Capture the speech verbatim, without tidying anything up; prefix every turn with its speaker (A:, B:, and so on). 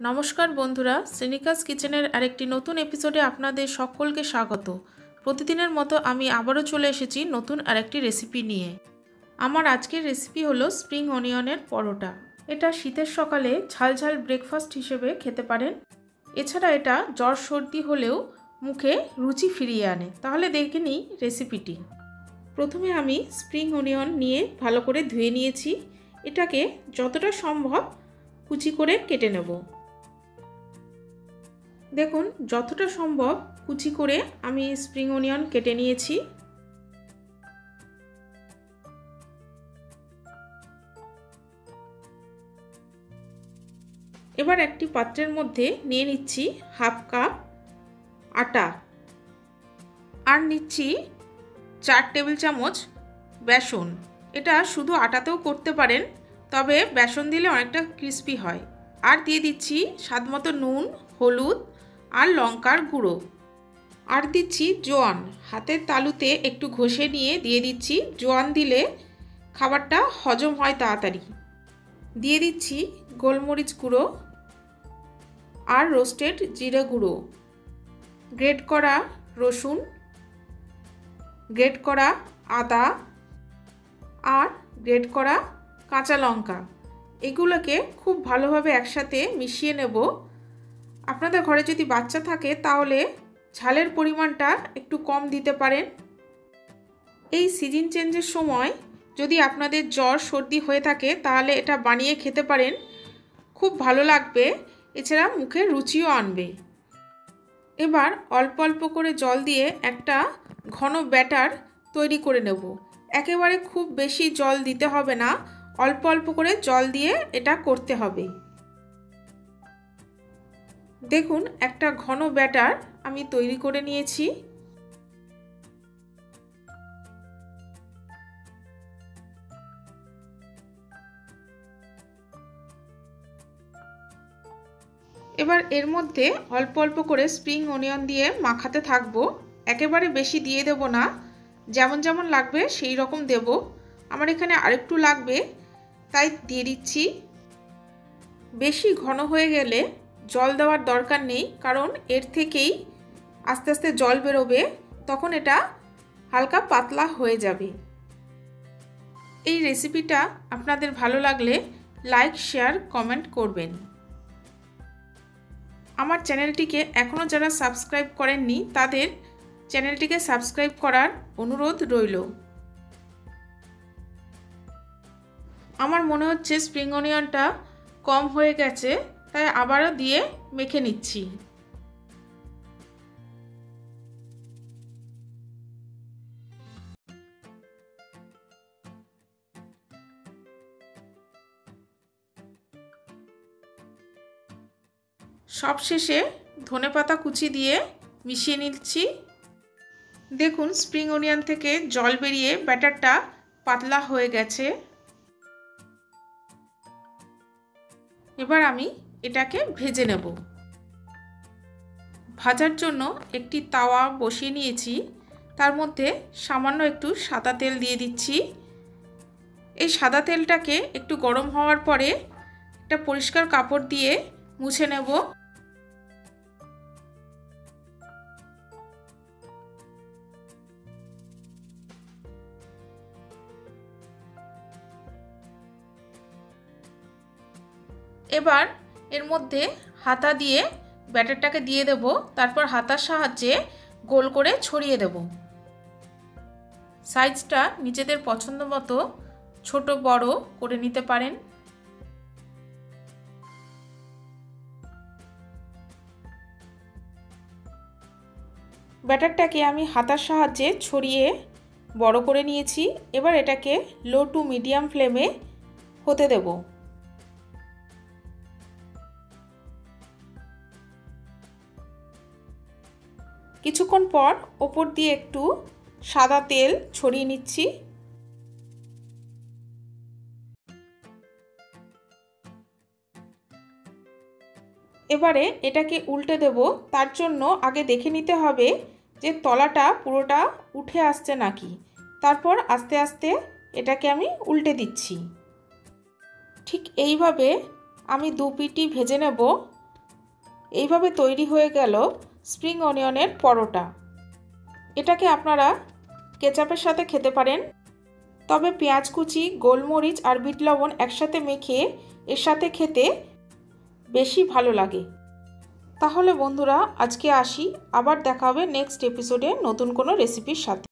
A: নমস্কার বন্ধুরা, শ্রীনিকাস কিচেনের আরেকটি নতুন এপিসোডে আপনাদের সকলকে স্বাগত। প্রতিদিনের মতো আমি আবারও চলে এসেছি নতুন আরেকটি রেসিপি নিয়ে। আমার আজকের রেসিপি হলো স্প্রিং অনিয়নের পরোটা। এটা শীতের সকালে ঝাল ঝাল ব্রেকফাস্ট হিসেবে খেতে পারেন। এছাড়া এটা জ্বর সর্দি হলেও মুখে রুচি ফিরিয়ে আনে। তাহলে দেখে নিই রেসিপিটি। প্রথমে আমি স্প্রিং অনিয়ন নিয়ে ভালো করে ধুয়ে নিয়েছি। এটাকে যতটা সম্ভব কুচি করে কেটে নেব। দেখুন, যতটা সম্ভব কুচি করে আমি স্প্রিং অনিয়ন কেটে নিয়েছি। এবার একটি পাত্রের মধ্যে নিয়ে নিচ্ছি হাফ কাপ আটা, আর নিচ্ছি চার টেবিল চামচ বেসন। এটা শুধু আটাতেও করতে পারেন, তবে বেসন দিলে অনেকটা ক্রিস্পি হয়। আর দিয়ে দিচ্ছি স্বাদ মতো নুন, হলুদ আর লঙ্কার গুঁড়ো। আর দিচ্ছি জোয়ান। হাতের তালুতে একটু ঘষে নিয়ে দিয়ে দিচ্ছি। জোয়ান দিলে খাবারটা হজম হয় তাড়াতাড়ি। দিয়ে দিচ্ছি গোলমরিচ গুঁড়ো আর রোস্টেড জিরে গুঁড়ো, গ্রেট করা রসুন, গ্রেট করা আদা আর গ্রেট করা কাঁচা লঙ্কা। এগুলোকে খুব ভালোভাবে একসাথে মিশিয়ে নেব। আপনাদের ঘরে যদি বাচ্চা থাকে তাহলে ঝালের পরিমাণটা একটু কম দিতে পারেন। এই সিজন চেঞ্জের সময় যদি আপনাদের জ্বর সর্দি হয়ে থাকে তাহলে এটা বানিয়ে খেতে পারেন, খুব ভালো লাগবে। এছাড়া মুখে রুচিও আনবে। এবার অল্প অল্প করে জল দিয়ে একটা ঘন ব্যাটার তৈরি করে নেব। একেবারে খুব বেশি জল দিতে হবে না, অল্প অল্প করে জল দিয়ে এটা করতে হবে। দেখুন, একটা ঘন ব্যাটার আমি তৈরি করে নিয়েছি। এবার এর মধ্যে অল্প অল্প করে স্প্রিং অনিয়ন দিয়ে মাখাতে থাকবো। একেবারে বেশি দিয়ে দেব না, যেমন যেমন লাগবে সেই রকম দেব। আমার এখানে আরেকটু লাগবে তাই দিয়ে দিচ্ছি। বেশি ঘন হয়ে গেলে জল দেওয়ার দরকার নেই, কারণ এর থেকেই আস্তে আস্তে জল বেরোবে, তখন এটা হালকা পাতলা হয়ে যাবে। এই রেসিপিটা আপনাদের ভালো লাগলে লাইক, শেয়ার, কমেন্ট করবেন। আমার চ্যানেলটিকে এখনও যারা সাবস্ক্রাইব করেননি তাদের চ্যানেলটিকে সাবস্ক্রাইব করার অনুরোধ রইল। আমার মনে হচ্ছে স্প্রিং অনিয়নটা কম হয়ে গেছে, তাই আবারও দিয়ে মেখে নিচ্ছি। সবশেষে ধনেপাতা কুচি দিয়ে মিশিয়ে নিচ্ছি। দেখুন, স্প্রিং অনিয়ন থেকে জল বেরিয়ে ব্যাটারটা পাতলা হয়ে গেছে। এবার আমি এটাকে ভেজে নেব। ভাজার জন্য একটি তাওয়া বসিয়ে নিয়েছি, তার মধ্যে সামান্য একটু সাদা তেল দিয়ে দিচ্ছি। এই সাদা তেলটাকে একটু গরম হওয়ার পরে একটা পরিষ্কার কাপড় দিয়ে মুছে নেব। এবার এর মধ্যে হাতা দিয়ে ব্যাটারটাকে দিয়ে দেব, তারপর হাতার সাহায্যে গোল করে ছড়িয়ে দেব। সাইজটা নিজেদের পছন্দ মতো ছোট বড় করে নিতে পারেন। ব্যাটারটাকে আমি হাতার সাহায্যে ছড়িয়ে বড় করে নিয়েছি। এবার এটাকে লো টু মিডিয়াম ফ্লেমে হতে দেব। কিছুক্ষণ পর ওপর দিয়ে একটু সাদা তেল ছড়িয়ে নিচ্ছি। এবারে এটাকে উল্টে দেব। তার জন্য আগে দেখে নিতে হবে যে তলাটা পুরোটা উঠে আসছে নাকি। তারপর আস্তে আস্তে এটাকে আমি উল্টে দিচ্ছি। ঠিক এইভাবে আমি দু পিঠই ভেজে নেব। এইভাবে তৈরি হয়ে গেল স্প্রিং অনিয়নের পরোটা। এটাকে আপনারা কেচাপের সাথে খেতে পারেন, তবে পেঁয়াজ কুচি, গোলমরিচ আর বিট লবণ একসাথে মেখে এর সাথে খেতে বেশি ভালো লাগে। তাহলে বন্ধুরা আজকে আসি, আবার দেখা হবে নেক্সট এপিসোডে নতুন কোনো রেসিপির সাথে।